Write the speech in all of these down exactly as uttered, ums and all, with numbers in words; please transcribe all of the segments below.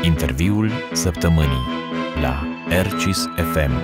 Interviul săptămânii la Ercis F M.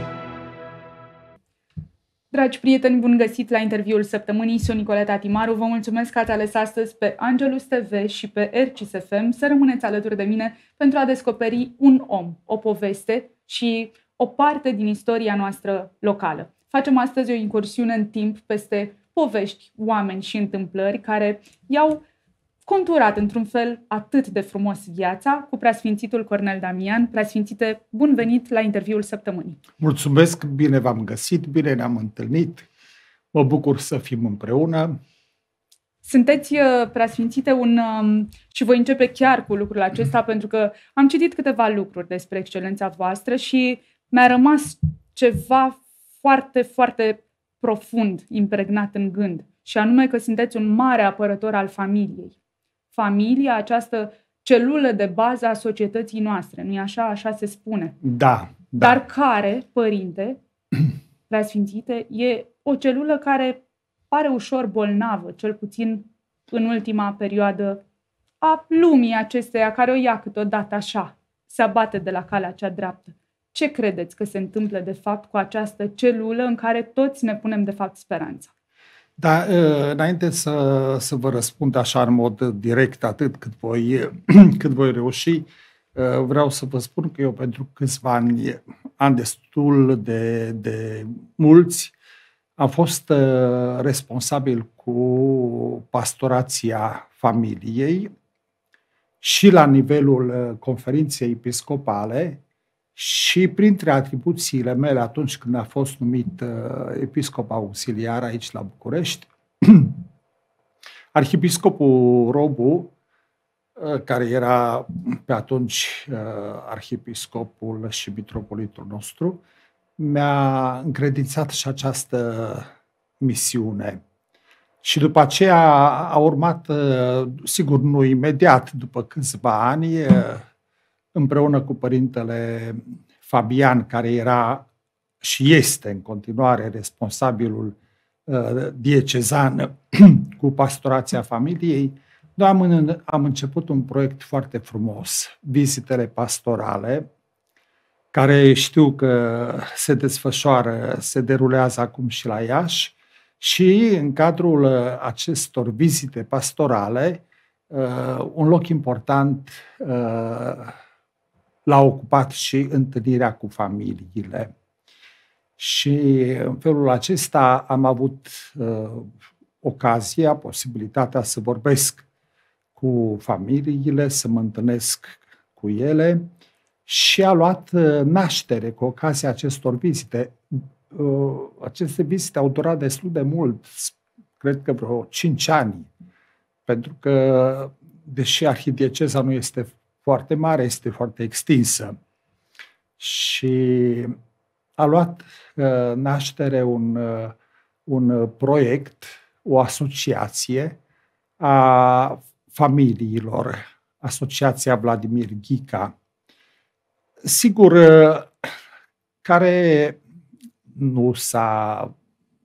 Dragi prieteni, bun găsit la interviul săptămânii. Sunt Nicoleta Timaru. Vă mulțumesc că ați ales astăzi pe Angelus T V și pe Ercis F M să rămâneți alături de mine pentru a descoperi un om, o poveste și o parte din istoria noastră locală. Facem astăzi o incursiune în timp peste povești, oameni și întâmplări care i-au conturat într-un fel atât de frumos viața, cu preasfințitul Cornel Damian. Preasfințite, bun venit la interviul săptămânii. Mulțumesc, bine v-am găsit, bine ne-am întâlnit. Mă bucur să fim împreună. Sunteți, preasfințite, un... și voi începe chiar cu lucrul acesta, mm. pentru că am citit câteva lucruri despre excelența voastră și mi-a rămas ceva foarte, foarte profund impregnat în gând, și anume că sunteți un mare apărător al familiei. Familia, această celulă de bază a societății noastre, nu-i așa? Așa se spune. Da, da. Dar care, părinte, preasfințite, e o celulă care pare ușor bolnavă, cel puțin în ultima perioadă a lumii acesteia, care o ia câteodată așa, se abate de la calea cea dreaptă. Ce credeți că se întâmplă de fapt cu această celulă în care toți ne punem de fapt speranța? Da, înainte să, să vă răspund așa în mod direct atât cât voi, cât voi reuși, vreau să vă spun că eu pentru câțiva ani, ani destul de, de mulți, am fost responsabil cu pastorația familiei și la nivelul conferinței episcopale și printre atribuțiile mele atunci când a fost numit uh, episcop auxiliar aici la București, arhiepiscopul Robu, uh, care era pe atunci uh, arhiepiscopul și mitropolitul nostru, mi-a încredințat și această misiune. Și după aceea a urmat, uh, sigur nu imediat, după câțiva ani, uh, împreună cu părintele Fabian, care era și este în continuare responsabilul uh, diecezan cu pastorația familiei, noi am, în, am început un proiect foarte frumos, vizitele pastorale, care știu că se desfășoară, se derulează acum și la Iași, și în cadrul acestor vizite pastorale, uh, un loc important uh, l-a ocupat și întâlnirea cu familiile. Și în felul acesta am avut uh, ocazia, posibilitatea să vorbesc cu familiile, să mă întâlnesc cu ele, și a luat uh, naștere cu ocazia acestor vizite. Uh, aceste vizite au durat destul de mult, cred că vreo cinci ani, pentru că, deși arhidieceza nu este foarte mare, este foarte extinsă. Și a luat uh, naștere un, uh, un proiect, o asociație a familiilor, Asociația Vladimir Ghica, sigur, uh, care nu s-a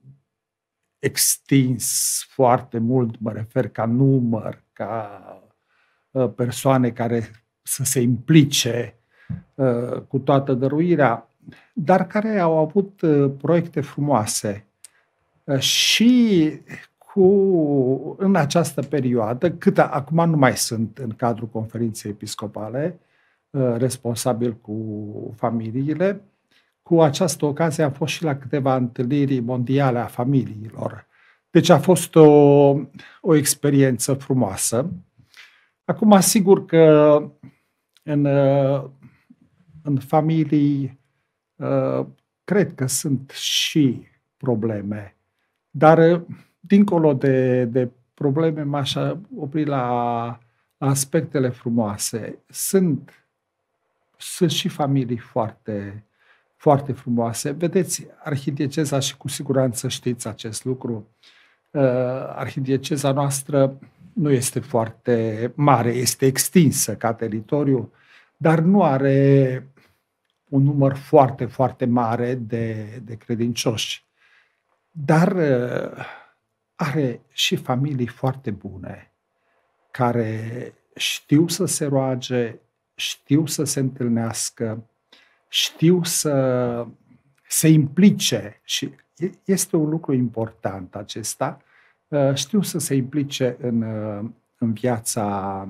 extins foarte mult, mă refer ca număr, ca uh, persoane care să se implice uh, cu toată dăruirea, dar care au avut uh, proiecte frumoase. Uh, și cu, în această perioadă, cât a, acum nu mai sunt în cadrul conferinței episcopale, uh, responsabil cu familiile, cu această ocazie am fost și la câteva întâlniri mondiale a familiilor. Deci a fost o, o experiență frumoasă. Acum, sigur că în, în familii cred că sunt și probleme, dar dincolo de, de probleme m-aș opri la aspectele frumoase. Sunt, sunt și familii foarte, foarte frumoase. Vedeți, arhidieceza, și cu siguranță știți acest lucru, arhidieceza noastră nu este foarte mare, este extinsă ca teritoriu, dar nu are un număr foarte, foarte mare de, de credincioși. Dar are și familii foarte bune, care știu să se roage, știu să se întâlnească, știu să se implice și este un lucru important acesta, știu să se implice în, în viața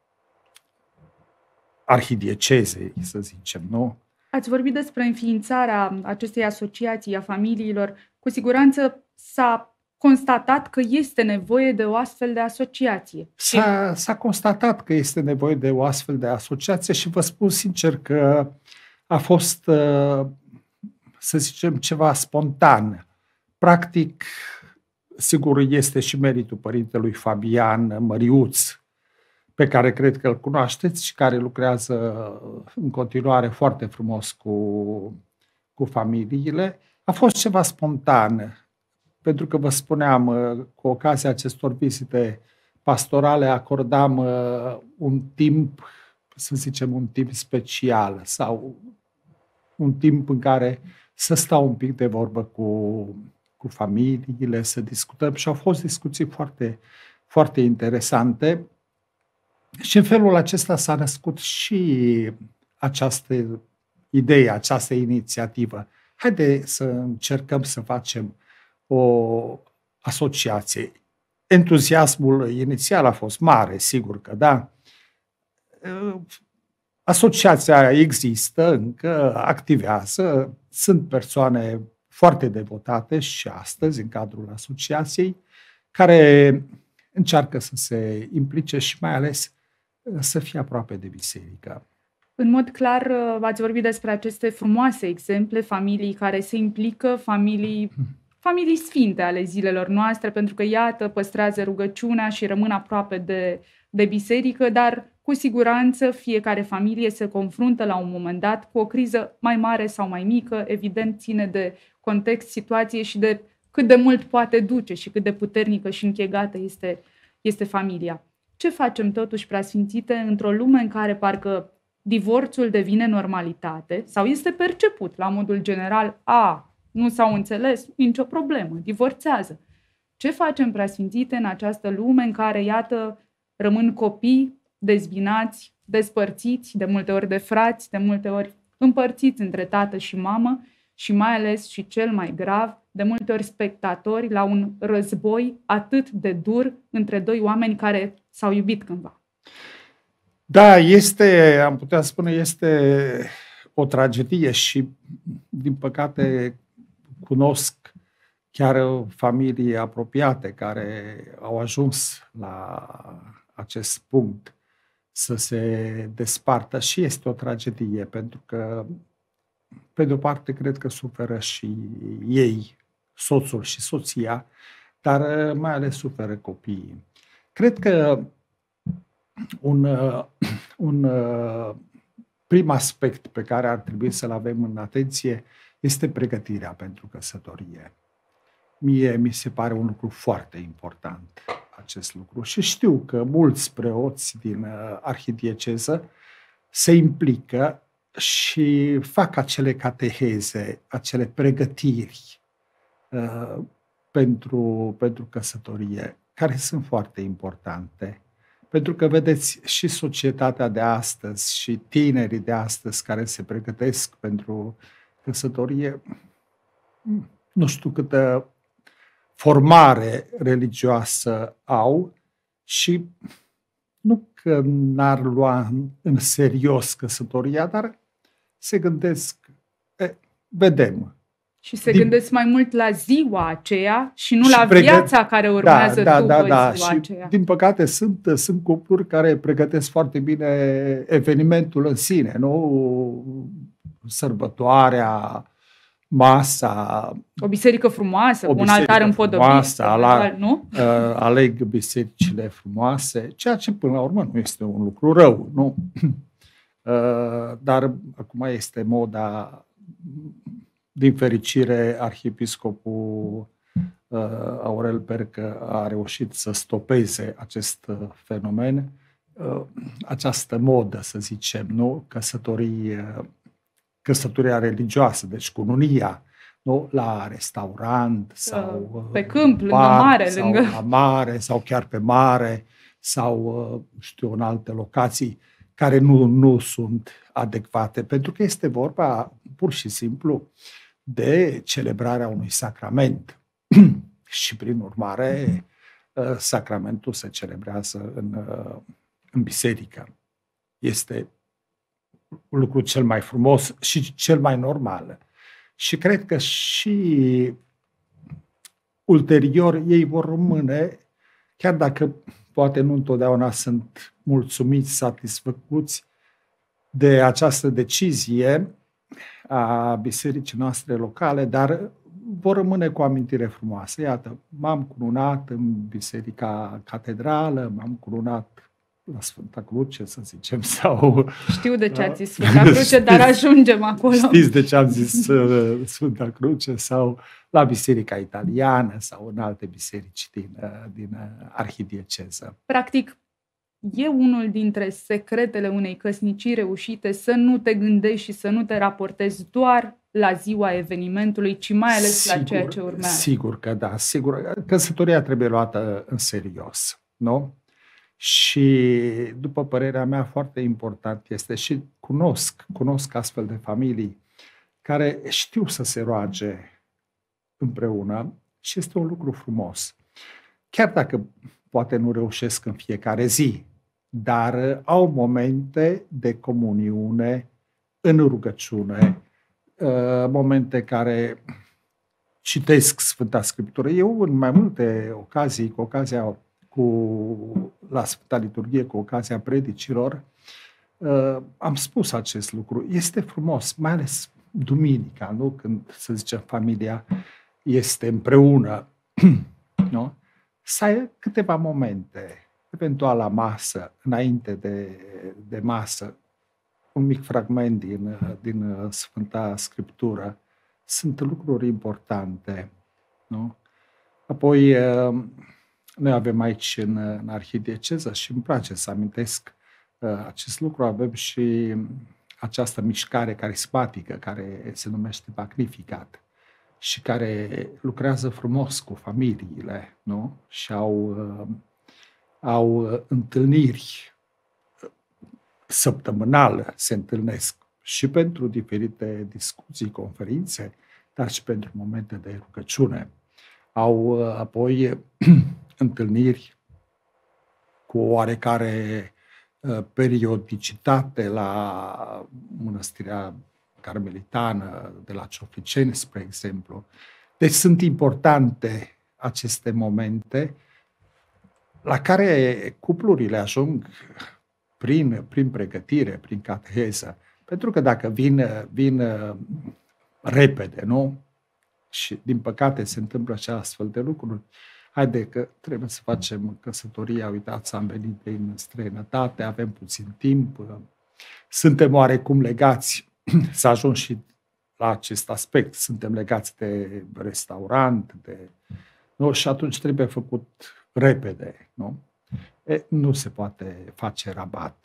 arhidiecezei, să zicem, nu? Ați vorbit despre înființarea acestei asociații a familiilor. Cu siguranță s-a constatat că este nevoie de o astfel de asociație. S-a, s-a constatat că este nevoie de o astfel de asociație și vă spun sincer că a fost, să zicem, ceva spontan. Practic, sigur, este și meritul părintelui Fabian Măriuț, pe care cred că îl cunoașteți și care lucrează în continuare foarte frumos cu, cu familiile. A fost ceva spontan, pentru că vă spuneam, cu ocazia acestor vizite pastorale acordam un timp, să zicem, un timp special sau un timp în care să stau un pic de vorbă cu, cu familiile, să discutăm și au fost discuții foarte, foarte interesante. Și în felul acesta s-a născut și această idee, această inițiativă. Haide să încercăm să facem o asociație. Entuziasmul inițial a fost mare, sigur că da. Asociația există, încă activează, sunt persoane foarte devotate și astăzi în cadrul asociației care încearcă să se implice și mai ales să fie aproape de biserică. În mod clar, ați vorbit despre aceste frumoase exemple, familii care se implică, familii, familii sfinte ale zilelor noastre, pentru că, iată, păstrează rugăciunea și rămân aproape de, de biserică, dar cu siguranță fiecare familie se confruntă la un moment dat cu o criză mai mare sau mai mică, evident ține de context, situație și de cât de mult poate duce și cât de puternică și închegată este, este familia. Ce facem totuși, preasfințite, într-o lume în care parcă divorțul devine normalitate sau este perceput la modul general, a, nu s-au înțeles, nicio problemă, divorțează. Ce facem, preasfințite, în această lume în care, iată, rămân copii dezbinați, despărțiți, de multe ori de frați, de multe ori împărțiți între tată și mamă și mai ales și cel mai grav, de multe ori spectatori la un război atât de dur între doi oameni care s-au iubit cândva. Da, este, am putea spune, este o tragedie și, din păcate, cunosc chiar familii apropiate care au ajuns la acest punct să se despartă și este o tragedie, pentru că, pe de o parte, cred că suferă și ei, soțul și soția, dar mai ales suferă copiii. Cred că un, un prim aspect pe care ar trebui să-l avem în atenție este pregătirea pentru căsătorie. Mie mi se pare un lucru foarte important acest lucru și știu că mulți preoți din arhidieceză se implică și fac acele cateheze, acele pregătiri uh, pentru, pentru căsătorie, care sunt foarte importante. Pentru că, vedeți, și societatea de astăzi și tinerii de astăzi care se pregătesc pentru căsătorie, nu știu câtă formare religioasă au și nu că n-ar lua în serios căsătoria, dar se gândesc, e, vedem. Și se Din... gândesc mai mult la ziua aceea și nu și la pregăt... viața care urmează da, da, după da, da. ziua și, aceea. din păcate, sunt, sunt cupluri care pregătesc foarte bine evenimentul în sine, nu? Sărbătoarea, masa. O biserică frumoasă, o cu un altar împodobit. Frumoasă, ala, nu? Uh, aleg bisericile frumoase, ceea ce până la urmă nu este un lucru rău, nu? Uh, dar acum este moda. Din fericire, arhiepiscopul uh, Aurel Percă a reușit să stopeze acest uh, fenomen, uh, această modă, să zicem, nu? Căsătorii, uh, căsătoria religioasă, deci cununia, nu? La restaurant sau uh, pe câmp, lângă parc, mare, sau lângă la mare sau chiar pe mare sau, uh, știu, în alte locații. care nu, nu sunt adecvate, pentru că este vorba pur și simplu de celebrarea unui sacrament. Și prin urmare, sacramentul se celebrează în, în biserică. Este lucrul cel mai frumos și cel mai normal. Și cred că și ulterior ei vor rămâne, chiar dacă poate nu întotdeauna sunt mulțumiți, satisfăcuți de această decizie a bisericii noastre locale, dar vor rămâne cu amintire frumoasă. Iată, m-am cununat în Biserica Catedrală, m-am cununat la Sfânta Cruce, să zicem, sau... Știu de ce ați zis Sfânta Cruce, dar ajungem acolo. Știți de ce am zis uh, Sfânta Cruce, sau la Biserica Italiană, sau în alte biserici din, uh, din uh, arhidieceză. Practic, e unul dintre secretele unei căsnicii reușite să nu te gândești și să nu te raportezi doar la ziua evenimentului, ci mai ales sigur, la ceea ce urmează. Sigur că da, sigur. Căsătoria trebuie luată în serios, nu? Și, după părerea mea, foarte important este și cunosc, cunosc astfel de familii care știu să se roage împreună și este un lucru frumos. Chiar dacă poate nu reușesc în fiecare zi, dar au momente de comuniune în rugăciune, momente care citesc Sfânta Scriptură. Eu, în mai multe ocazii, cu ocazia cu, la Sfânta Liturghie, cu ocazia predicilor, am spus acest lucru. Este frumos, mai ales duminica, nu? Când, să zicem, familia este împreună, nu? Să ai câteva momente, eventual la masă, înainte de, de masă, un mic fragment din, din Sfânta Scriptură. Sunt lucruri importante, nu? Apoi, noi avem aici în, în arhidieceză și îmi place să amintesc acest lucru, avem și această mișcare carismatică care se numește Magnificat și care lucrează frumos cu familiile, nu? Și au, au întâlniri săptămânale, se întâlnesc și pentru diferite discuții, conferințe, dar și pentru momente de rugăciune. Au apoi întâlniri cu oarecare periodicitate la Mănăstirea Carmelitană de la Ciofliceni, spre exemplu. Deci sunt importante aceste momente la care cuplurile ajung prin, prin pregătire, prin cateheză. Pentru că dacă vin, vin repede, nu? Și din păcate se întâmplă și astfel de lucruri. Haide că trebuie să facem căsătoria, uitați, am venit din străinătate, avem puțin timp, suntem oarecum legați, să ajung și la acest aspect, suntem legați de restaurant, de... Nu? Și atunci trebuie făcut repede, nu? E, nu se poate face rabat.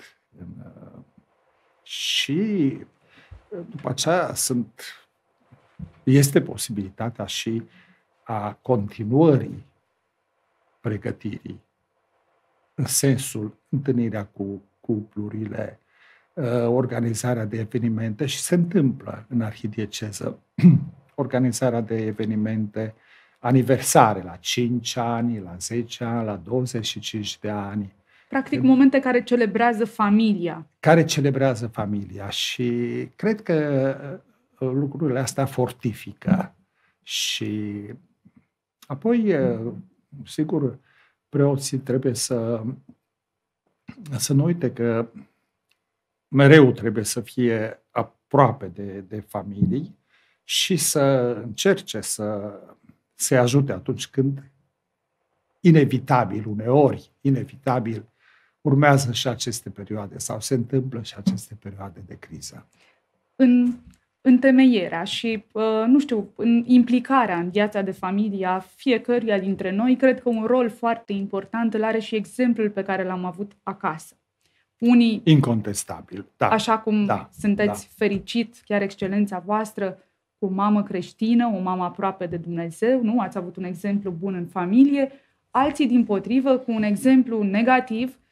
Și după aceea sunt, este posibilitatea și a continuării pregătirii, în sensul întâlnirea cu cuplurile, organizarea de evenimente și se întâmplă în arhidieceză organizarea de evenimente aniversare la cinci ani, la zece ani, la douăzeci și cinci de ani. Practic momente care celebrează familia. Care celebrează familia și cred că lucrurile astea fortifică și apoi, sigur, preoții trebuie să, să nu uite că mereu trebuie să fie aproape de, de familii și să încerce să se ajute atunci când inevitabil, uneori, inevitabil, urmează și aceste perioade sau se întâmplă și aceste perioade de criză. În întemeierea și, nu știu, în implicarea în viața de familie a fiecăruia dintre noi, cred că un rol foarte important îl are și exemplul pe care l-am avut acasă. Unii, incontestabil, da. Așa cum da, sunteți da. fericit, chiar excelența voastră, cu o mamă creștină, o mamă aproape de Dumnezeu, nu? Ați avut un exemplu bun în familie, alții, dimpotrivă, cu un exemplu negativ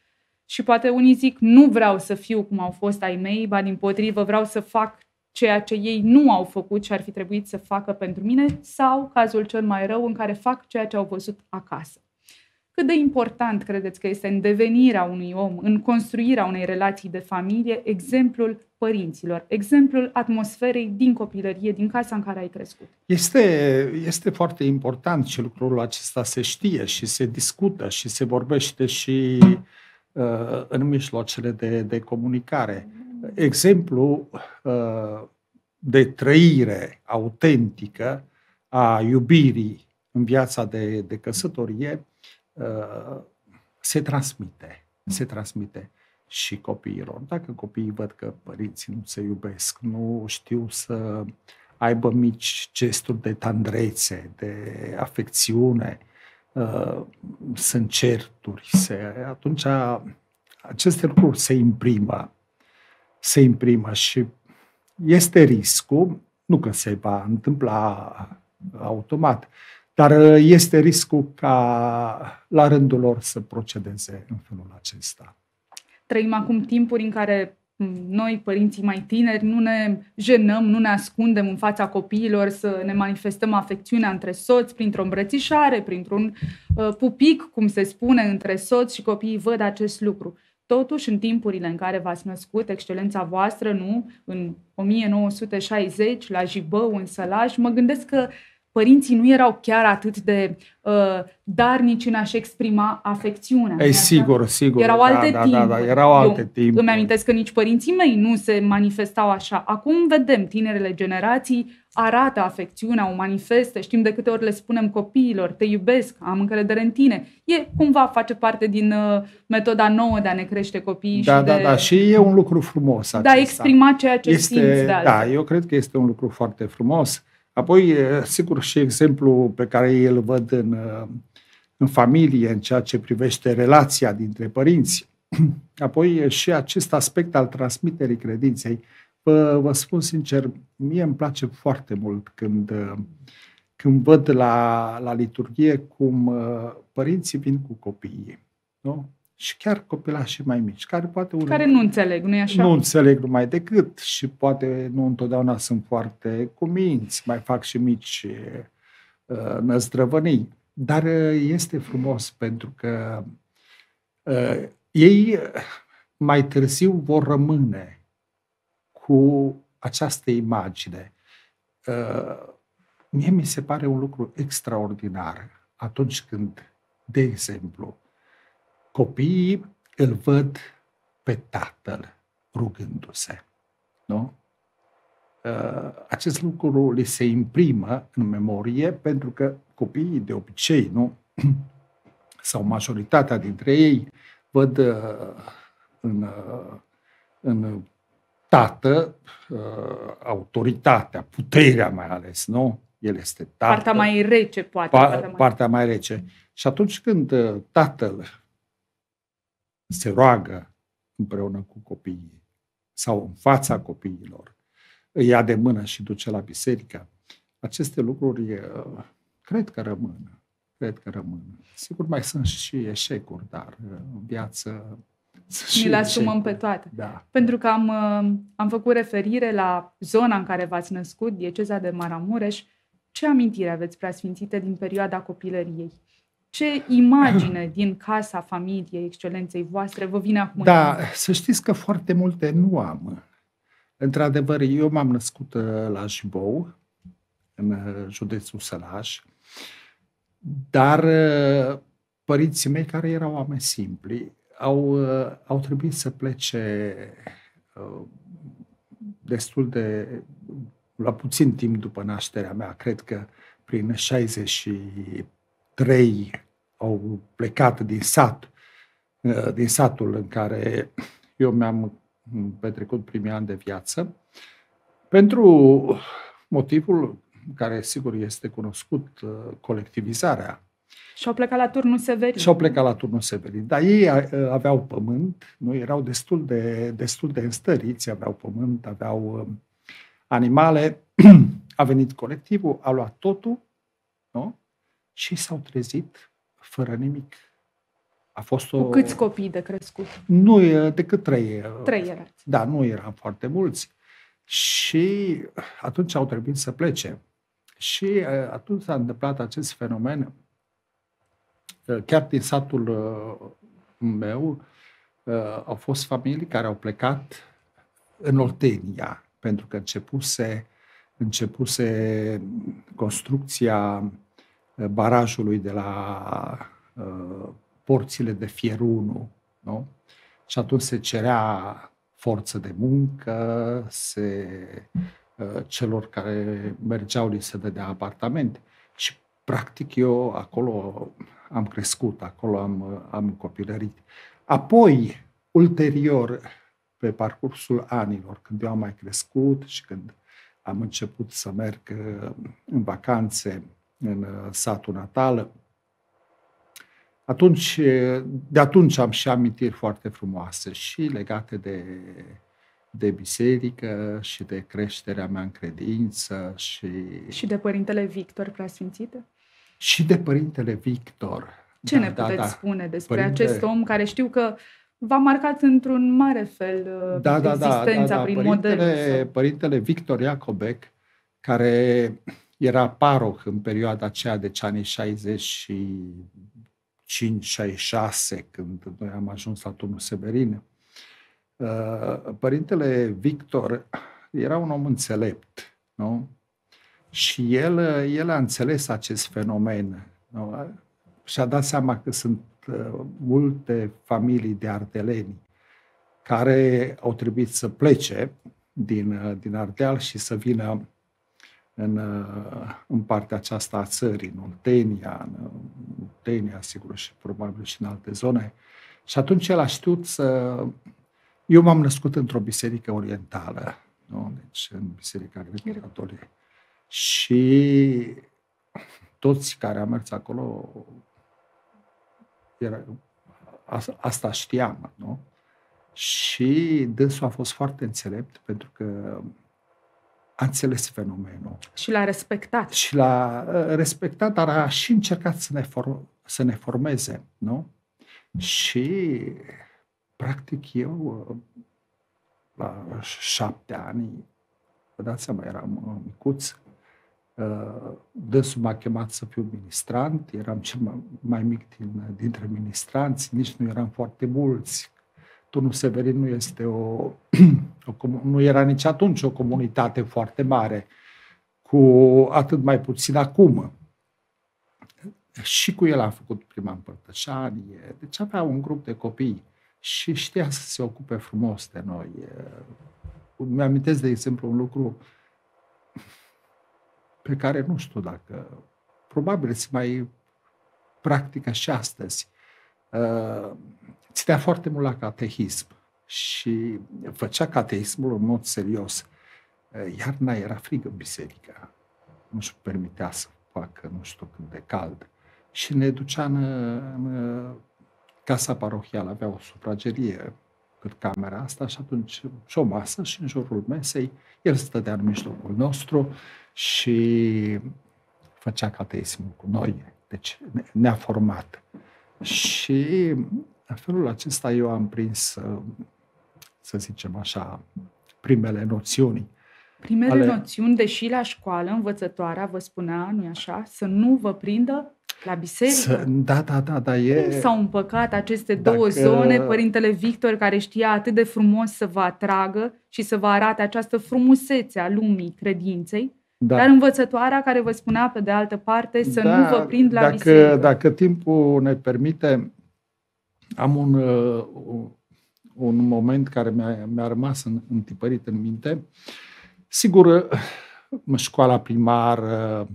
Și poate unii zic, nu vreau să fiu cum au fost ai mei, ba dimpotrivă, vreau să fac ceea ce ei nu au făcut și ar fi trebuit să facă pentru mine, sau cazul cel mai rău în care fac ceea ce au văzut acasă. Cât de important credeți că este în devenirea unui om, în construirea unei relații de familie, exemplul părinților, exemplul atmosferei din copilărie, din casa în care ai crescut? Este, este foarte important și lucrul acesta se știe și se discută și se vorbește și uh, în mijloacele de, de comunicare. Exemplu uh, de trăire autentică a iubirii în viața de, de căsătorie uh, se transmite, se transmite și copiilor. Dacă copiii văd că părinții nu se iubesc, nu știu să aibă mici gesturi de tandrețe, de afecțiune, uh, sunt certuri, se, atunci aceste lucruri se imprimă, se imprimă și este riscul, nu că se va întâmpla automat, dar este riscul ca la rândul lor să procedeze în felul acesta. Trăim acum timpuri în care noi, părinții mai tineri, nu ne jenăm, nu ne ascundem în fața copiilor să ne manifestăm afecțiunea între soți printr-o îmbrățișare, printr-un uh, pupic, cum se spune, între soți, și copiii văd acest lucru. Totuși, în timpurile în care v-ați născut, excelența voastră, nu, în o mie nouă sute șaizeci, la Jibău, în Sălaj, mă gândesc că părinții nu erau chiar atât de uh, darnici în a-și exprima afecțiunea. Ei, sigur, sigur. Erau da, alte da, timpuri. Da, da, erau alte Eu timpuri. îmi amintesc că nici părinții mei nu se manifestau așa. Acum vedem, tinerele generații arată afecțiunea, o manifestă, știm de câte ori le spunem copiilor, te iubesc, am încredere în tine. E cumva face parte din uh, metoda nouă de a ne crește copiii. Da, și da, de... da, și e un lucru frumos acesta. Da, exprima ceea ce este, simți de altfel. Da, eu cred că este un lucru foarte frumos. Apoi, sigur, și exemplul pe care îl văd în, în familie, în ceea ce privește relația dintre părinți. Apoi și acest aspect al transmiterii credinței. Vă, vă spun sincer, mie îmi place foarte mult când, când văd la, la liturghie cum părinții vin cu copiii, nu? Și chiar copilașii mai mici, care poate care nu înțeleg, nu-i așa? Nu înțeleg numai decât și poate nu întotdeauna sunt foarte cuminți, mai fac și mici uh, năzdrăvănii. Dar uh, este frumos pentru că uh, ei mai târziu vor rămâne cu această imagine. Uh, mie mi se pare un lucru extraordinar atunci când, de exemplu, copiii îl văd pe tatăl rugându-se. Nu? Acest lucru li se imprimă în memorie pentru că copiii de obicei, nu? Sau majoritatea dintre ei, văd în, în tată autoritatea, puterea mai ales, nu? El este tată. Partea mai rece, poate. Pa, partea, mai... partea mai rece. Și atunci când tatăl se roagă împreună cu copiii sau în fața copiilor, îi ia de mână și duce la biserică, aceste lucruri cred că rămân. Cred că rămân. Sigur, mai sunt și eșecuri, dar în viață ni le asumăm pe toate. Da. Pentru că am, am făcut referire la zona în care v-ați născut, dieceza de Maramureș. Ce amintiri aveți, preasfințite, din perioada copilăriei? Ce imagine din casa familiei excelenței voastre vă vine acum? Da, să știți că foarte multe nu am. Într-adevăr, eu m-am născut la Jibău, în județul Sălaj, dar părinții mei, care erau oameni simpli, au, au trebuit să plece destul de, la puțin timp după nașterea mea, cred că prin șaizeci și trei au plecat din sat, din satul în care eu mi-am petrecut primii ani de viață, pentru motivul care sigur este cunoscut, colectivizarea. Și-au plecat la Turnul Severin. Și-au plecat la Turnul Severin. Dar ei aveau pământ, nu erau destul de, destul de înstăriți, aveau pământ, aveau animale. A venit colectivul, a luat totul, nu? Și s-au trezit fără nimic. a fost o... Cu câți copii de crescut? Nu, decât trei. Trei erați. Da, nu eram foarte mulți. Și atunci au trebuit să plece. Și atunci s-a întâmplat acest fenomen. Chiar din satul meu au fost familii care au plecat în Oltenia, pentru că începuse, începuse construcția barajului de la uh, porțile de fier unu, nu? Și atunci se cerea forță de muncă, se, uh, celor care mergeau li se dădea apartamente. Și practic eu acolo am crescut, acolo am, am copilărit. Apoi, ulterior, pe parcursul anilor, când eu am mai crescut și când am început să merg în vacanțe în satul natal, atunci, de atunci am și amintiri foarte frumoase și legate de, de biserică și de creșterea mea în credință. Și, și de Părintele Victor Preasfințite? Și de Părintele Victor. Ce da, ne da, puteți da. spune despre Părinte... acest om care știu că v-a marcat într-un mare fel da, da, existența da, da, da. prin Părintele, modelul Părintele Victor Iacobec, care era paroh în perioada aceea de anii șaizeci și cinci șaizeci și șase, când noi am ajuns la Turnul Severin. Părintele Victor era un om înțelept, nu? Și el, el a înțeles acest fenomen, nu? Și-a dat seama că sunt multe familii de ardeleni care au trebuit să plece din, din Ardeal și să vină în, în partea aceasta a țării, în Oltenia, în Oltenia, sigur, și probabil și în alte zone. Și atunci el a știut să... Eu m-am născut într-o biserică orientală, nu? Deci în biserica greco-catolică. Și toți care au mers acolo, era, asta știam, nu? Și dânsul a fost foarte înțelept pentru că a înțeles fenomenul. Și l-a respectat. Și l-a respectat, dar a și încercat să ne, for- să ne formeze, nu? Și, practic, eu, la șapte ani, vă dați seama, eram micuț, dânsul m-a chemat să fiu ministrant, eram cel mai, mai mic din, dintre ministranți, nici nu eram foarte mulți. Turnul Severin nu este o, o nu era nici atunci o comunitate foarte mare, cu atât mai puțin acum. Și cu el am făcut prima împărtășanie, deci avea un grup de copii și știa să se ocupe frumos de noi. Mi-amintesc, de exemplu, un lucru pe care nu știu dacă, probabil se mai practică și astăzi. Ținea foarte mult la catehism și făcea catehismul în mod serios. Iarna era frig în biserică. Nu-și permitea să facă nu știu cât de cald. Și ne ducea în, în casa parohială. Avea o sufragerie cât camera asta și atunci și o masă și în jurul mesei el stătea în mijlocul nostru și făcea cateismul cu noi. Deci ne-a format. Și în felul acesta eu am prins, să zicem așa, primele noțiuni. Primele ale... noțiuni, deși la școală învățătoarea vă spunea, nu-i așa, să nu vă prindă la biserică. Să... Da, da, da, da. E... Cum s-au împăcat aceste Dacă... două zone? Părintele Victor, care știa atât de frumos să vă atragă și să vă arate această frumusețe a lumii credinței, da. Dar învățătoarea care vă spunea pe de altă parte să da, nu vă prind la dacă, biserică. Dacă timpul ne permite, am un, un moment care mi-a, mi-a rămas întipărit în minte. Sigur, școala primară,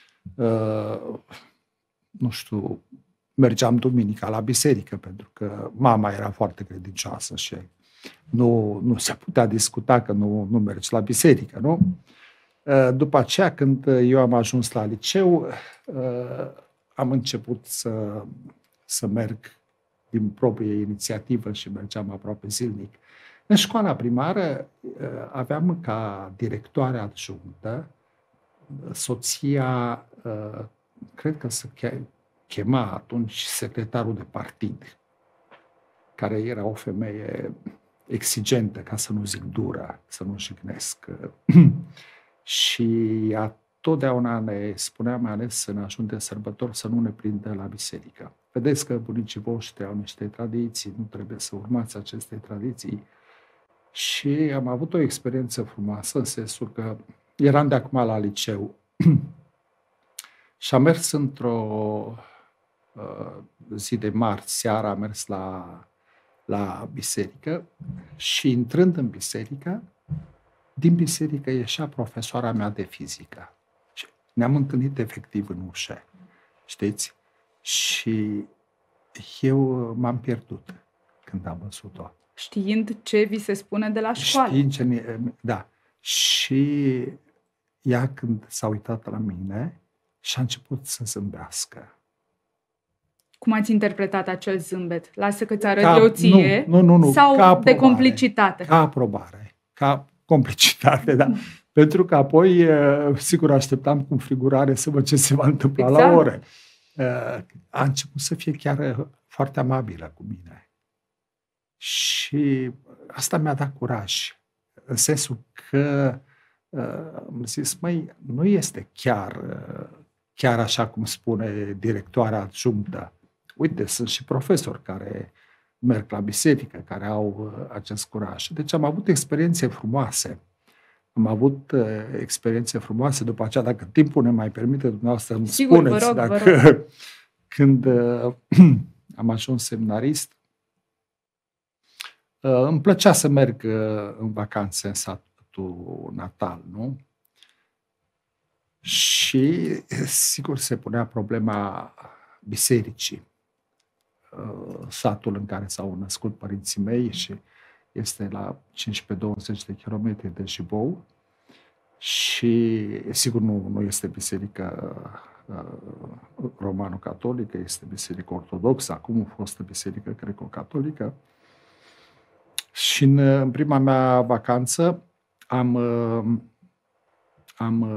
nu știu, mergeam duminica la biserică, pentru că mama era foarte credincioasă și nu, nu se putea discuta că nu, nu mergi la biserică, nu? După aceea, când eu am ajuns la liceu, am început să, să merg din proprie inițiativă și mergeam aproape zilnic. În școala primară aveam ca directoare adjunctă soția, cred că se chema atunci secretarul de partid, care era o femeie exigentă, ca să nu zic dură, să nu jignesc. Și ea totdeauna ne spunea, mai ales în ajun de sărbători, să nu ne prindă la biserică. Vedeți că bunicii voștri au niște tradiții, nu trebuie să urmați aceste tradiții. Și am avut o experiență frumoasă, în sensul că eram de acum la liceu și am mers într-o uh, zi de marți, seara, am mers la, la biserică și intrând în biserică, din biserică ieșea profesoara mea de fizică. Și ne-am întâlnit efectiv în ușă, știți? Și eu m-am pierdut când am văzut-o. Știind ce vi se spune de la școală. Știind ce, da. Și ea când s-a uitat la mine și a început să zâmbească. Cum ați interpretat acel zâmbet? Lasă că ți-arăt Ca, eu ție? Nu, nu, nu. Sau ca aprobare, de complicitate? Ca aprobare. Ca complicitate, da. Pentru că apoi, sigur, așteptam cu frigurare să văd ce se va întâmpla exact. La ore. A început să fie chiar foarte amabilă cu mine. Și asta mi-a dat curaj. În sensul că am zis, măi, nu este chiar, chiar așa cum spune directoarea adjunctă. Uite, sunt și profesori care merg la biserică, care au acest curaj. Deci am avut experiențe frumoase. Am avut experiențe frumoase. După aceea, dacă timpul ne mai permite, dumneavoastră îmi Sigur, spuneți, vă rog, dacă vă rog. Când am ajuns seminarist, îmi plăcea să merg în vacanțe în satul natal, nu? Și, sigur, se punea problema bisericii. Satul în care s-au născut părinții mei și este la cincisprezece douăzeci de kilometri de Jibou și, sigur, nu, nu este biserică romano-catolică, este biserică ortodoxă, acum a fost biserică greco-catolică. Și în, în prima mea vacanță am, am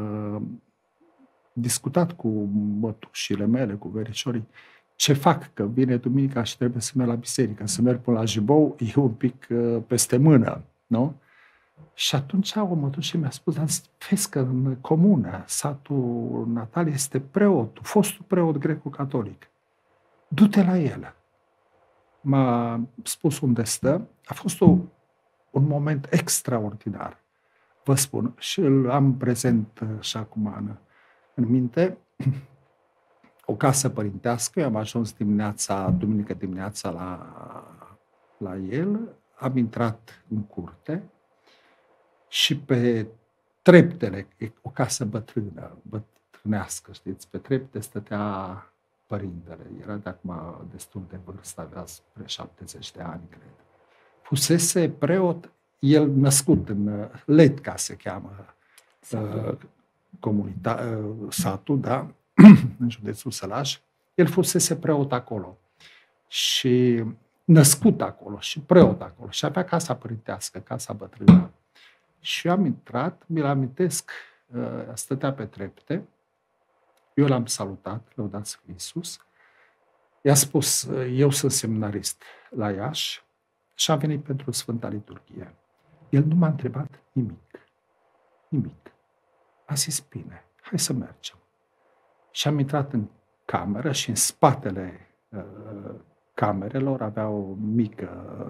discutat cu mătușile mele, cu verișorii, ce fac, că vine duminica și trebuie să merg la biserică, să merg până la Jibou, e un pic peste mână, nu? Și atunci o mătușă mi-a spus, dar vezi că în comună, satul natal este preotul, fostul preot greco-catolic. Du-te la el. M-a spus unde stă. A fost o, un moment extraordinar, vă spun, și îl am prezent și acum în, în minte. O casă părintească, eu am ajuns dimineața, duminică dimineața la, la el, am intrat în curte și pe treptele, o casă bătrână, bătrânească, știți, pe trepte stătea părintele. Era de acum destul de vârstă, avea spre șaptezeci de ani, cred. Fusese preot, el născut în Letca, se cheamă uh, comunita, uh, satul, da, în județul Sălaș. El fusese preot acolo și născut acolo și preot acolo și avea casa părintească, casa bătrână. Și eu am intrat, mi-l amintesc, uh, stătea pe trepte, eu l-am salutat, lăudat să fie Iisus. I-a spus, eu sunt seminarist la Iași și am venit pentru Sfânta Liturghie. El nu m-a întrebat nimic. Nimic. A zis, bine, hai să mergem. Și am intrat în cameră și în spatele uh, camerelor avea o mică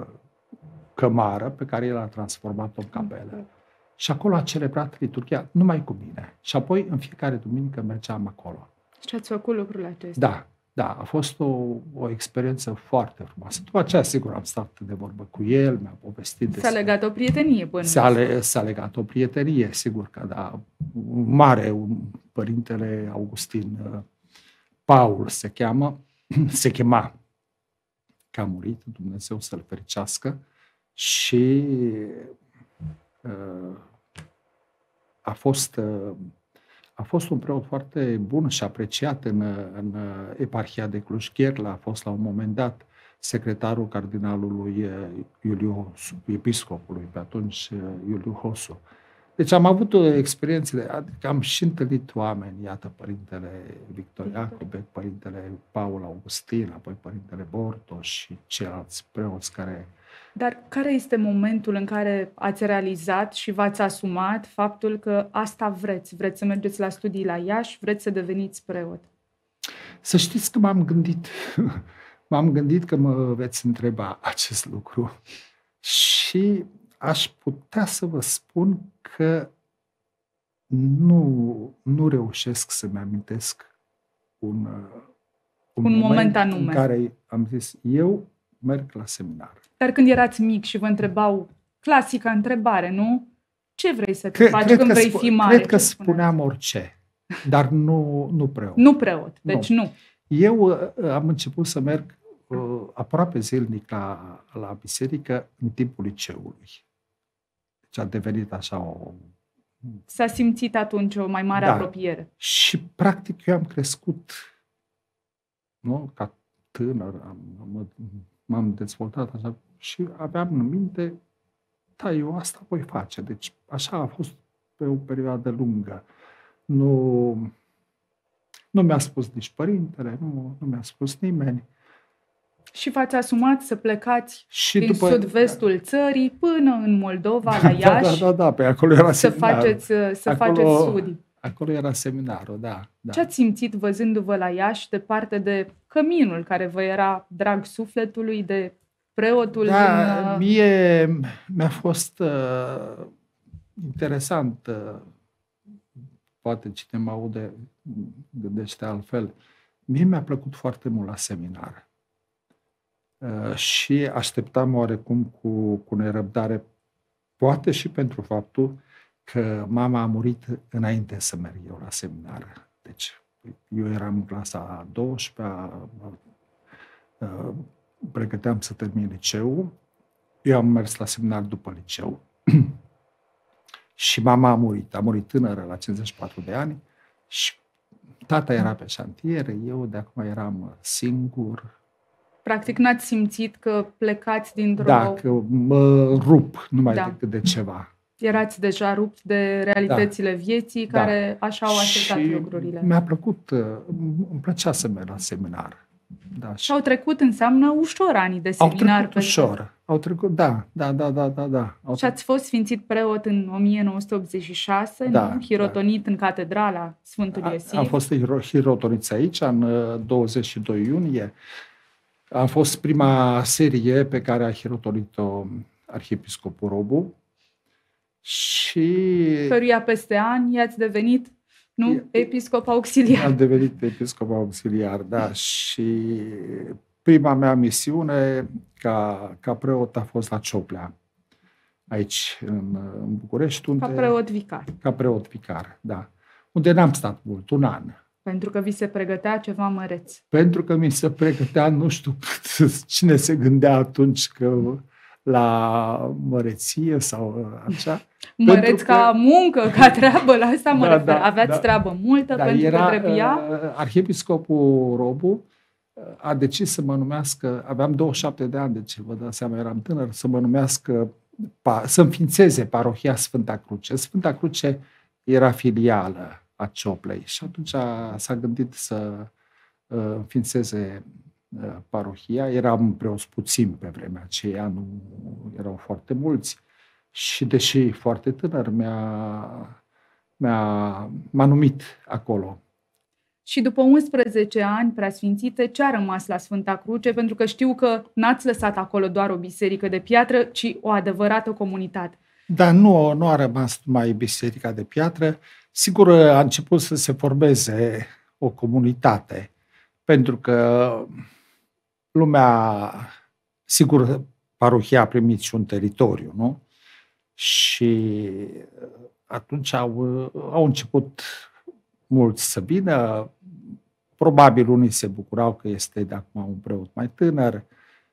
cămară pe care el a transformat-o în capelă. Și acolo a celebrat liturghia numai cu mine. Și apoi, în fiecare duminică, mergeam acolo. Și ați făcut lucrurile acestea? Da, da. A fost o, o experiență foarte frumoasă. După aceea, sigur, am stat de vorbă cu el, mi-a povestit despre... S-a legat o prietenie până. S-a, le, s-a legat o prietenie, sigur că da. Mare, un, părintele Augustin Paul se cheamă, se chema, că a murit, Dumnezeu să-l fericească, și uh, a fost, uh, a fost un preot foarte bun și apreciat în, în eparhia de Cluj-Gherla. A fost la un moment dat secretarul cardinalului Iuliu Hosu, episcopului pe atunci Iuliu Hosu. Deci am avut experiențele, adică am și întâlnit oameni, iată, părintele Victor Iacobec, părintele Paul Augustin, apoi părintele Bortoș și ceilalți preoți care... Dar care este momentul în care ați realizat și v-ați asumat faptul că asta vreți? Vreți să mergeți la studii la Iași? Vreți să deveniți preot? Să știți că m-am gândit, m-am gândit că mă veți întreba acest lucru și aș putea să vă spun că nu, nu reușesc să-mi amintesc un, un, un moment, moment anume în care am zis, eu merg la seminar. Dar când erați mic și vă întrebau, clasica întrebare, nu? Ce vrei să Cred, faci cred când că vrei sp- fi mare? Cred că Ce spuneam spuneați? orice, dar nu, nu preot. Nu preot, deci nu. nu. Eu uh, am început să merg uh, aproape zilnic la, la biserică în timpul liceului. Deci a devenit așa o... S-a simțit atunci o mai mare Da. apropiere. Și practic eu am crescut, nu? Ca tânăr, am, am, m-am dezvoltat așa și aveam în minte, da, eu asta voi face. Deci așa a fost pe o perioadă lungă. Nu, nu mi-a spus nici părintele, nu, nu mi-a spus nimeni. Și v-ați asumat să plecați Și din după, sud-vestul țării până în Moldova, la da, Iași, da, da, da, pe acolo era să seminarul. faceți, să Acolo- faceți studii. Acolo era seminarul, da. da. Ce ați simțit văzându-vă la Iași, departe de căminul care vă era drag sufletului, de preotul Da, din... uh, mie mi-a fost uh, interesant, uh, poate cine mă aude gândește altfel, mie mi-a plăcut foarte mult la seminar uh, și așteptam oarecum cu, cu nerăbdare, poate și pentru faptul că mama a murit înainte să merg eu la seminar. Deci eu eram în clasa a douăsprezecea, uh, pregăteam să termin liceul. Eu am mers la seminar după liceu și mama a murit. A murit tânără, la cincizeci și patru de ani și tata era pe șantier, eu de acum eram singur. Practic n-ați simțit că plecați dintr-o... Da, că mă rup numai Da. decât de ceva. Erați deja rupt de realitățile vieții Da. care așa au așezat Și lucrurile. mi-a plăcut, uh, îmi plăcea să merg la seminar. Da, Și au trecut, înseamnă, ușor anii de Au seminar. trecut ușor. Au trecut, da, da, da, da, da. da. Au Și ați fost sfințit preot în o mie nouă sute optzeci și șase, Da, nu? Hirotonit în catedrala Sfântul A- Iosif. Am fost hirotoniți aici în uh, douăzeci și doi iunie. A fost prima serie pe care a hirotonit-o arhiepiscopul Robu și Căruia peste ani i-ați devenit, nu, E- episcop auxiliar. am devenit episcop auxiliar, da, și prima mea misiune ca, ca preot a fost la Cioplea, aici în, în București, unde, Ca preot vicar. ca preot vicar, da, unde n-am stat mult, un an. Pentru că vi se pregătea ceva măreț. Pentru că mi se pregătea, nu știu cine se gândea atunci că la măreție sau așa. Măreț Pentru ca că- muncă, ca treabă, la asta mă Da, refer. da, Aveați da. treabă multă Dar pentru era, că trebuia... uh, arhiepiscopul Robu uh, a decis să mă numească, aveam douăzeci și șapte de ani, deci vă dați seama, eram tânăr, să mă numească, pa, să înființeze parohia Sfânta Cruce. Sfânta Cruce era filială a Cioplei și atunci a, s-a gândit să uh, înființeze uh, parohia. Eram preoți puțini pe vremea aceea, nu erau foarte mulți și deși foarte tânăr, mi-a, mi-a, m-a numit acolo. Și după unsprezece ani preasfințite, ce a rămas la Sfânta Cruce? Pentru că știu că n-ați lăsat acolo doar o biserică de piatră, ci o adevărată comunitate. Dar nu, nu a rămas numai biserica de piatră. Sigur, a început să se formeze o comunitate, pentru că lumea, sigur, parohia a primit și un teritoriu, nu? Și atunci au, au început mulți să vină. Probabil unii se bucurau că este de acum un preot mai tânăr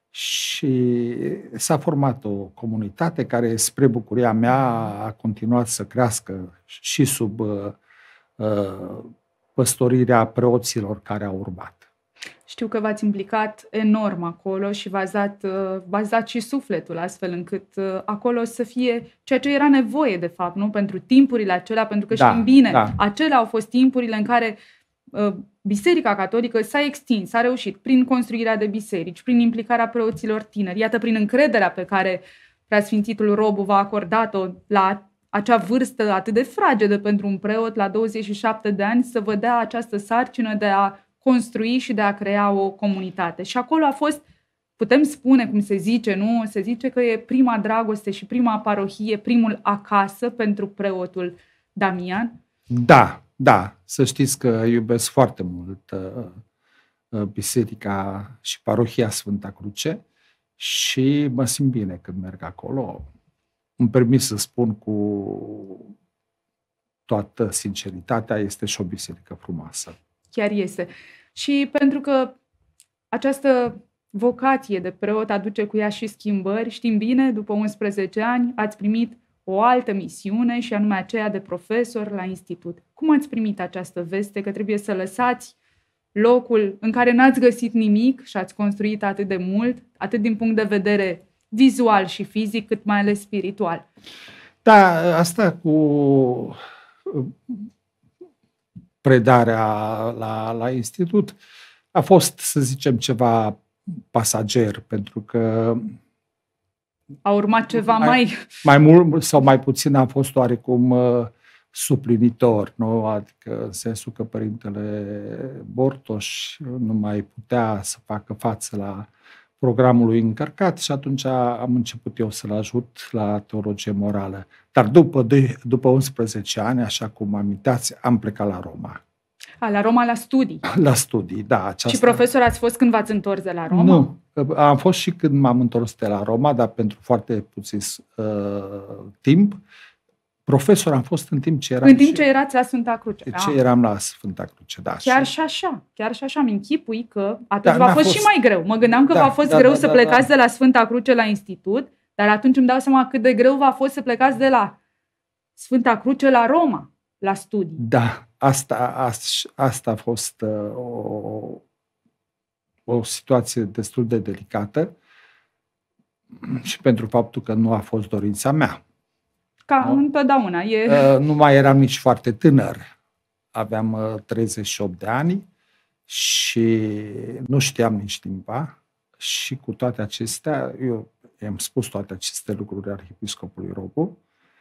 și s-a format o comunitate care, spre bucuria mea, a continuat să crească și sub uh, păstorirea preoților care au urmat. Știu că v-ați implicat enorm acolo și v-ați dat, v-ați dat și sufletul astfel încât acolo să fie ceea ce era nevoie de fapt, nu? Pentru timpurile acelea, pentru că Da, știm bine, da. acelea au fost timpurile în care uh, Biserica Catolică s-a extins, s-a reușit prin construirea de biserici, prin implicarea preoților tineri, iată prin încrederea pe care Preasfințitul Robu v-a acordat-o la acea vârstă atât de fragedă pentru un preot, la douăzeci și șapte de ani, să vă dea această sarcină de a construi și de a crea o comunitate. Și acolo a fost, putem spune, cum se zice, nu? Se zice că e prima dragoste și prima parohie, primul acasă pentru preotul Damian. Da, da. Să știți că iubesc foarte mult uh, biserica și parohia Sfânta Cruce și mă simt bine când merg acolo. Îmi permit să spun cu toată sinceritatea, este și o biserică frumoasă. Chiar este. Și pentru că această vocație de preot aduce cu ea și schimbări, știm bine, după unsprezece ani ați primit o altă misiune și anume aceea de profesor la institut. Cum ați primit această veste că trebuie să lăsați locul în care n-ați găsit nimic și ați construit atât de mult, atât din punct de vedere vizual și fizic, cât mai ales spiritual? Da, asta cu predarea la, la institut a fost, să zicem, ceva pasager, pentru că a urmat ceva mai... Mai, mai mult sau mai puțin a fost oarecum uh, suplinitor, nu? Adică în sensul că părintele Bortoș nu mai putea să facă față la programul lui încărcat și atunci am început eu să-l ajut la teologie morală. Dar după, de, după unsprezece ani, așa cum amintați, am plecat la Roma. A, la Roma la studii. La studii, da. Aceasta... Și profesor ați fost când v-ați întors de la Roma? Nu, am fost și când m-am întors de la Roma, dar pentru foarte puțin uh, timp. Profesor am fost în timp ce eram... În timp și... ce erați la Sfânta Cruce. Ce Ah. eram la Sfânta Cruce, da. Chiar și... și așa, chiar și așa, mi închipui că atunci Da, v-a n-a fost, fost- și mai greu. Mă gândeam că Da, v-a fost da, greu da, să da, plecați da. de la Sfânta Cruce la institut, dar atunci îmi dau seama cât de greu v-a fost să plecați de la Sfânta Cruce la Roma, la studii. Da, asta, asta, asta a fost uh, o, o situație destul de delicată și pentru faptul că nu a fost dorința mea. Ca Nu? întotdeauna. E... Uh, nu mai eram nici foarte tânăr. Aveam uh, treizeci și opt de ani și nu știam nici limba și cu toate acestea, eu i-am spus toate aceste lucruri arhiepiscopului Robu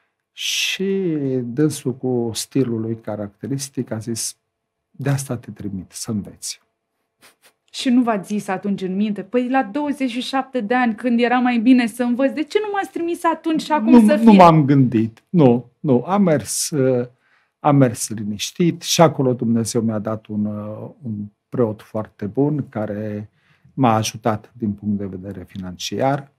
și dânsul cu stilul lui caracteristic a zis: de asta te trimit, să înveți. Și nu v-ați zis atunci în minte, păi la douăzeci și șapte de ani, când era mai bine să învăț, de ce nu m-ați trimis atunci și acum Nu, să fie? nu m-am gândit, nu, nu, am mers, uh, am mers liniștit și acolo Dumnezeu mi-a dat un, uh, un preot foarte bun care m-a ajutat din punct de vedere financiar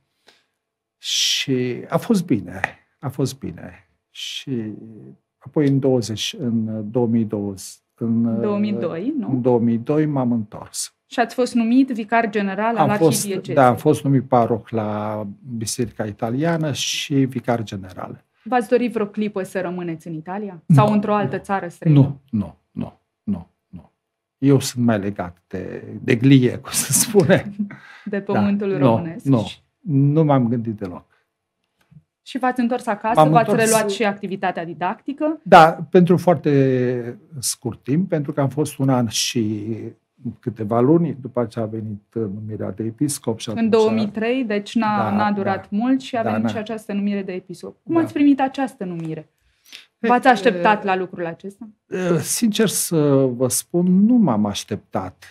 și a fost bine, a fost bine. Și apoi în, douăzeci, în două mii doi, în, două mii doi, nu? în două mii doi m-am întors. Și ați fost numit vicar general al Am fost, arhidiecezei. da, am fost numit paroh la Biserica Italiană și vicar general. V-ați dorit vreo clipă să rămâneți în Italia? Sau Nu, într-o altă nu. țară străină? Nu, nu, nu, nu, nu. Eu sunt mai legat de, de glie, cum se spune. De pământul Da, românesc. Nu, nu, nu m-am gândit deloc. Și v-ați întors acasă, M-am v-ați întors- reluat și activitatea didactică. Da, pentru foarte scurt timp, pentru că am fost un an și câteva luni, după ce a venit numirea de episcop. Și În atunci- două mii trei, deci n-a, Da, n-a durat da. mult și a Da, venit da. și această numire de episcop. Cum Da. ați primit această numire? E, V-ați așteptat e, la lucrul acesta? Sincer să vă spun, nu m-am așteptat.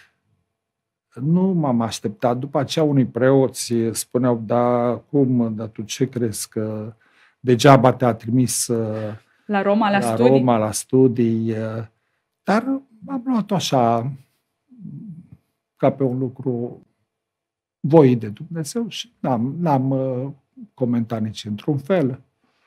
Nu m-am așteptat. După aceea unii preoți spuneau: da, cum, dar tu ce crezi că degeaba te-a trimis uh, La Roma, la, la studii? Roma, la studii? uh, Dar am luat-o așa, ca pe un lucru voit de Dumnezeu și n-am, n-am uh, comentat nici într-un fel.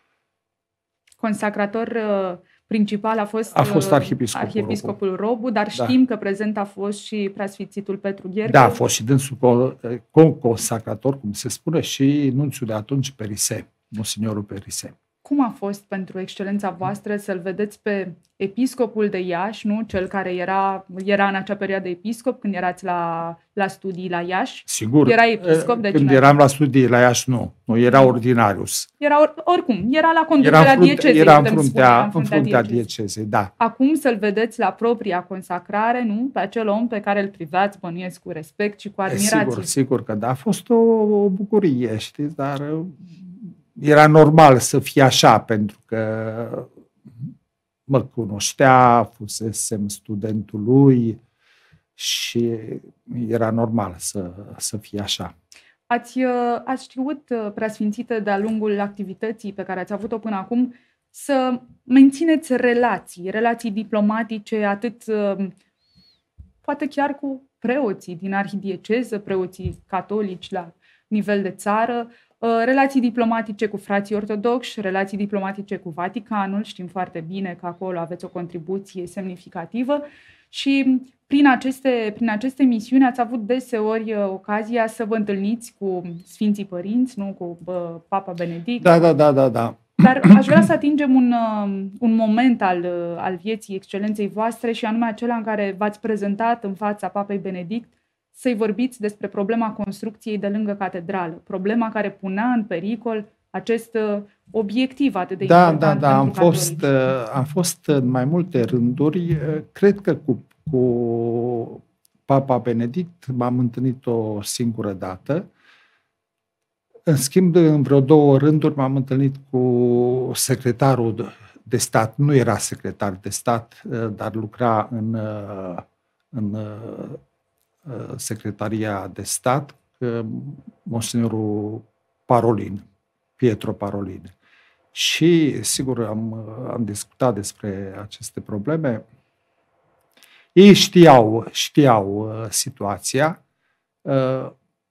Consacrator uh, principal a fost, A fost uh, arhiepiscopul arhiepiscopul Robu, dar Da. știm că prezent a fost și preasfințitul Petru Gherghe. Da, a fost și dânsul co- consacrator, cum se spune, și nunțiul de atunci Perise, monsignorul Perise. Cum a fost pentru excelența voastră să-l vedeți pe episcopul de Iași, nu? Cel care era, era în acea perioadă episcop când erați la, la studii la Iași? Sigur, Era episcop, deci când în- eram la studii la Iași, nu. Nu, era ordinarius. Era or, oricum, era la Era conducerea în, frunte, diecezei, era în putem fruntea, spune, în fruntea diecezei. diecezei, da. Acum să-l vedeți la propria consacrare, nu? Pe acel om pe care îl privați, bănuiesc, cu respect și cu E, admirație. Sigur, sigur că da. A fost o, o bucurie, știți, dar uh, era normal să fie așa, pentru că mă cunoștea, fusesem studentul lui și era normal să, să fie așa. Ați, uh, ați știut, uh, preasfințită, de-a lungul activității pe care ați avut-o până acum, să mențineți relații, relații diplomatice, atât uh, poate chiar cu preoții din arhidieceză, preoții catolici la nivel de țară, uh, relații diplomatice cu frații ortodoxi, relații diplomatice cu Vaticanul, știm foarte bine că acolo aveți o contribuție semnificativă și prin aceste, prin aceste misiuni ați avut deseori uh, ocazia să vă întâlniți cu Sfinții Părinți, nu? Cu uh, Papa Benedict. Da, da, da, da, da. Dar aș vrea să atingem un, uh, un moment al, uh, al vieții excelenței voastre și anume acela în care v-ați prezentat în fața Papei Benedict să-i vorbiți despre problema construcției de lângă catedrală, problema care punea în pericol acest uh, obiectiv atât de Da, important da, da, am pentru fost, catolici. uh, am fost în mai multe rânduri. Uh, Cred că cu, cu Papa Benedict m-am întâlnit o singură dată. În schimb, în vreo două rânduri m-am întâlnit cu secretarul de- de stat. Nu era secretar de stat, uh, dar lucra în, uh, în uh, uh, secretaria de stat, uh, monsignorul Parolin, Pietro Parolin. Și, sigur, am, am discutat despre aceste probleme. Ei știau, știau uh, situația. Uh,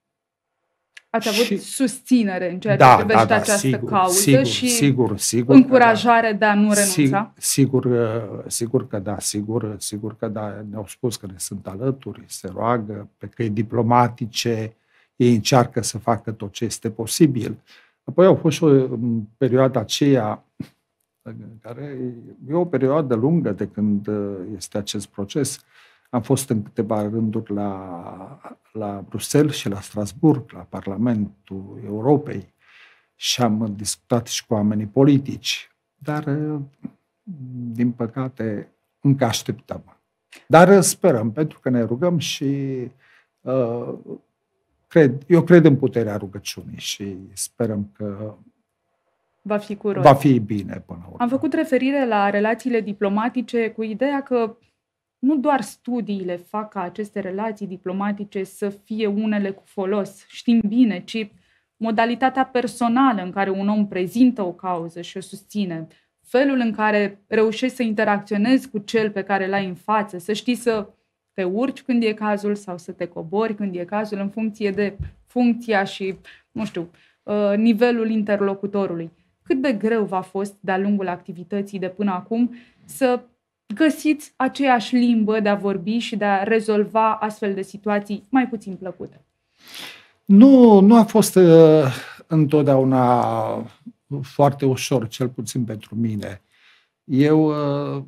Ați avut și- susținere în ceea ce da, privește da, da, această sigur, cauză sigur, și sigur, sigur încurajare de a nu că da. renunța? Si- Sigur, uh, sigur că da, sigur, sigur că da. Ne-au spus că ne sunt alături, se roagă pe căi diplomatice, ei încearcă să facă tot ce este posibil. Apoi au fost și o în perioada aceea, care e o perioadă lungă de când uh, este acest proces. Am fost în câteva rânduri la, la Bruxelles și la Strasbourg, la Parlamentul Europei, și am discutat și cu oamenii politici. Dar, uh, din păcate, încă așteptăm. Dar uh, sperăm, pentru că ne rugăm și uh, cred, eu cred în puterea rugăciunii și sperăm că Va fi cu rost. va fi bine până la urmă. Am făcut referire la relațiile diplomatice cu ideea că nu doar studiile fac ca aceste relații diplomatice să fie unele cu folos, știm bine, ci modalitatea personală în care un om prezintă o cauză și o susține, felul în care reușești să interacționezi cu cel pe care l-ai în față, să știi să te urci când e cazul sau să te cobori când e cazul în funcție de funcția și, nu știu, uh, nivelul interlocutorului. Cât de greu v-a fost de-a lungul activității de până acum să găsiți aceeași limbă de a vorbi și de a rezolva astfel de situații mai puțin plăcute? Nu, nu a fost uh, întotdeauna foarte ușor, cel puțin pentru mine. Eu uh,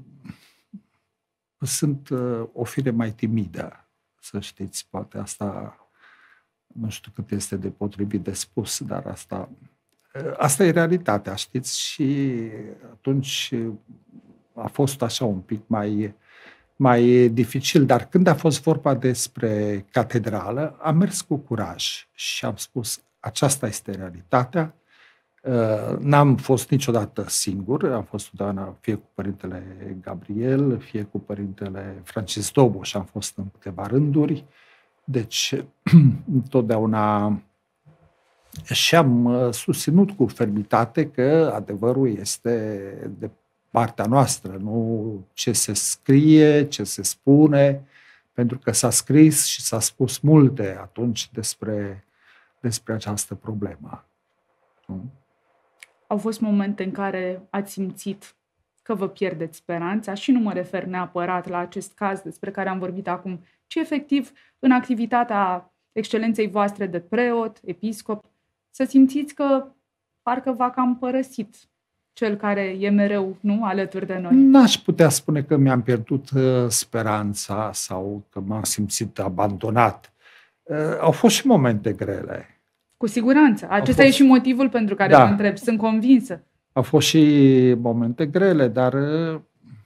sunt uh, o fire mai timidă, să știți, poate asta nu știu cât este de potrivit de spus, dar asta, uh, asta e realitatea, știți, și atunci a fost așa un pic mai, mai dificil, dar când a fost vorba despre catedrală, am mers cu curaj și am spus, aceasta este realitatea. N-am fost niciodată singur, am fost întotdeauna fie cu părintele Gabriel, fie cu părintele Francis Dobu și am fost în câteva rânduri, deci întotdeauna și am susținut cu fermitate că adevărul este de partea noastră, nu ce se scrie, ce se spune, pentru că s-a scris și s-a spus multe atunci despre, despre această problemă. Nu? Au fost momente în care ați simțit că vă pierdeți speranța și nu mă refer neapărat la acest caz despre care am vorbit acum, ci efectiv în activitatea excelenței voastre de preot, episcop, să simțiți că parcă v-a cam părăsit cel care e mereu, nu, alături de noi? N-aș putea spune că mi-am pierdut uh, speranța sau că m-am simțit abandonat. Uh, au fost și momente grele. Cu siguranță. Acesta fost... e și motivul pentru care da. vă întreb. Sunt convinsă. Au fost și momente grele, dar uh,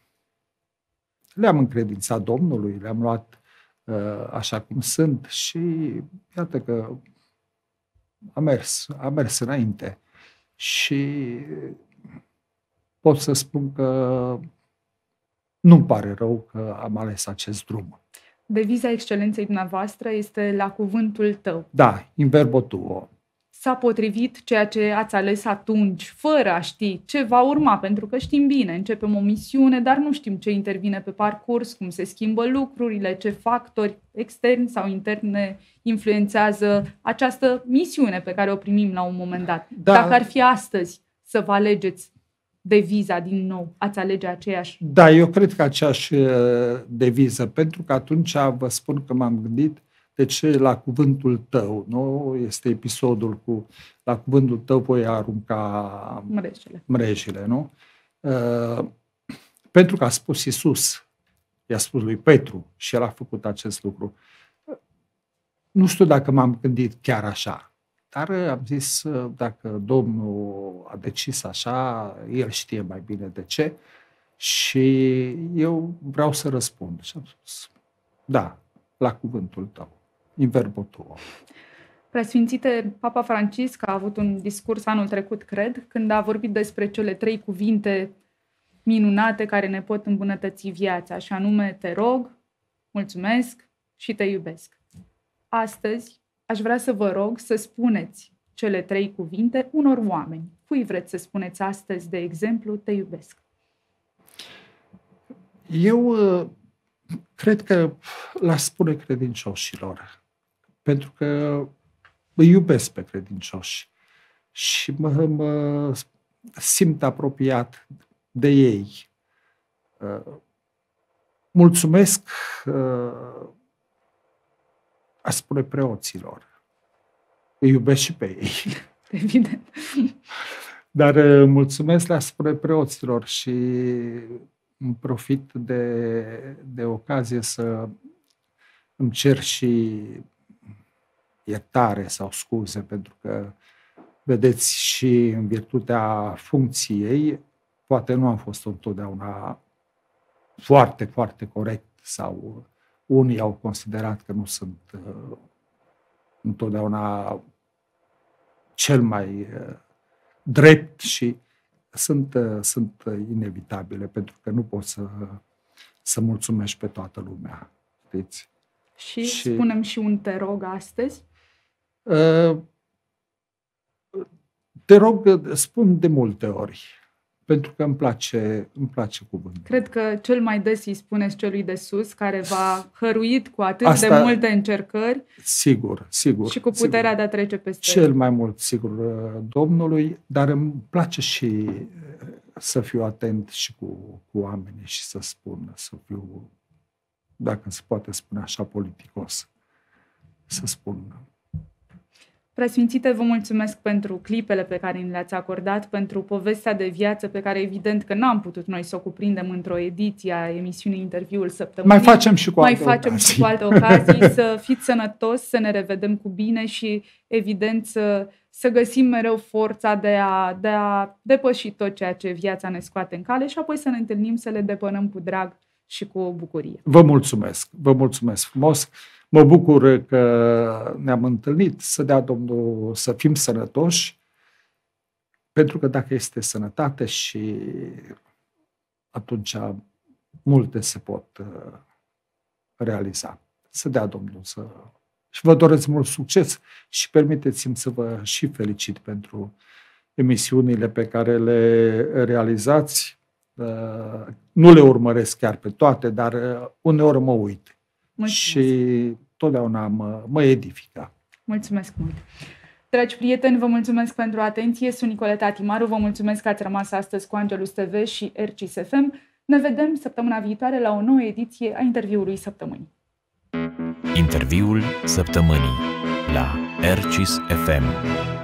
le-am încredințat Domnului, le-am luat uh, așa cum sunt și iată că a mers, a mers înainte. Și pot să spun că nu-mi pare rău că am ales acest drum. Deviza excelenței dumneavoastră este la cuvântul tău. Da, in verbo tuo. S-a potrivit ceea ce ați ales atunci, fără a ști ce va urma, pentru că știm bine, începem o misiune, dar nu știm ce intervine pe parcurs, cum se schimbă lucrurile, ce factori externi sau interni ne influențează această misiune pe care o primim la un moment dat. Da. Dacă ar fi astăzi să vă alegeți deviza din nou, ați alege aceeași? Da, eu cred că aceeași deviză, pentru că atunci vă spun că m-am gândit de ce la cuvântul tău, nu? Este episodul cu la cuvântul tău voi arunca mrejele, mrejile, nu? Uh, pentru că a spus Iisus, i-a spus lui Petru și el a făcut acest lucru. Nu știu dacă m-am gândit chiar așa, dar am zis, dacă Domnul a decis așa, el știe mai bine de ce și eu vreau să răspund. Și am spus, da, la cuvântul tău, in verbo tuo. Preasfințite, Papa Francisc a avut un discurs anul trecut, cred, când a vorbit despre cele trei cuvinte minunate care ne pot îmbunătăți viața, și anume te rog, mulțumesc și te iubesc. Astăzi aș vrea să vă rog să spuneți cele trei cuvinte unor oameni. Cui vreți să spuneți astăzi, de exemplu, te iubesc? Eu cred că l-aș spune credincioșilor, pentru că îi iubesc pe credincioși și mă, mă simt apropiat de ei. Mulțumesc, aș spune, preoților. Îi iubesc și pe ei. Evident. Dar mulțumesc, le-aș spune, preoților și îmi profit de, de ocazie să îmi cer și iertare sau scuze, pentru că, vedeți, și în virtutea funcției, poate nu am fost întotdeauna foarte, foarte corect sau unii au considerat că nu sunt uh, întotdeauna cel mai uh, drept și sunt, uh, sunt inevitabile, pentru că nu poți să, să mulțumești pe toată lumea. Știți? Și, și spunem și un te rog astăzi? Uh, te rog, spun de multe ori, pentru că îmi place, îmi place cuvântul. Cred că cel mai des îi spuneți celui de sus, care v-a hăruit cu atât Asta, de multe încercări. Sigur, sigur. Și cu puterea sigur. de a trece peste Cel mai mult, sigur, Domnului, dar îmi place și să fiu atent și cu, cu oamenii și să spun, să fiu, dacă se poate spune așa, politicos, să spun. Preasfințite, vă mulțumesc pentru clipele pe care ni le-ați acordat, pentru povestea de viață pe care evident că n-am putut noi să o cuprindem într-o ediție a emisiunii Interviul Săptămânii. Mai facem și cu alte Mai facem ocazii. și cu alte ocazii. Să fiți sănătos, să ne revedem cu bine și evident să, să găsim mereu forța de a, de a depăși tot ceea ce viața ne scoate în cale și apoi să ne întâlnim să le depănăm cu drag și cu bucurie. Vă mulțumesc, vă mulțumesc frumos. Mă bucur că ne-am întâlnit, să dea Domnul să fim sănătoși, pentru că dacă este sănătate și atunci multe se pot realiza. Să dea Domnul să... Și vă doresc mult succes și permiteți-mi să vă și felicit pentru emisiunile pe care le realizați. Nu le urmăresc chiar pe toate, dar uneori mă uit. Mulțumesc. Și totdeauna mă, mă edifică. Mulțumesc mult! Dragi prieteni, vă mulțumesc pentru atenție. Sunt Nicoleta Timaru, vă mulțumesc că ați rămas astăzi cu Angelus T V și R C S F M. Ne vedem săptămâna viitoare la o nouă ediție a Interviului Săptămânii. Interviul Săptămânii la R C S F M.